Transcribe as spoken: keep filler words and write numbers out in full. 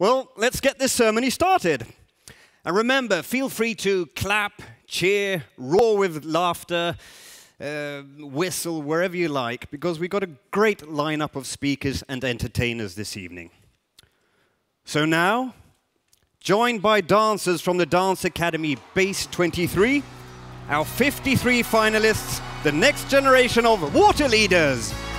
Well, let's get this ceremony started. And remember, feel free to clap, cheer, roar with laughter, uh, whistle, wherever you like, because we've got a great lineup of speakers and entertainers this evening. So now, joined by dancers from the Dance Academy Base twenty-three, our fifty-three finalists, the next generation of water leaders.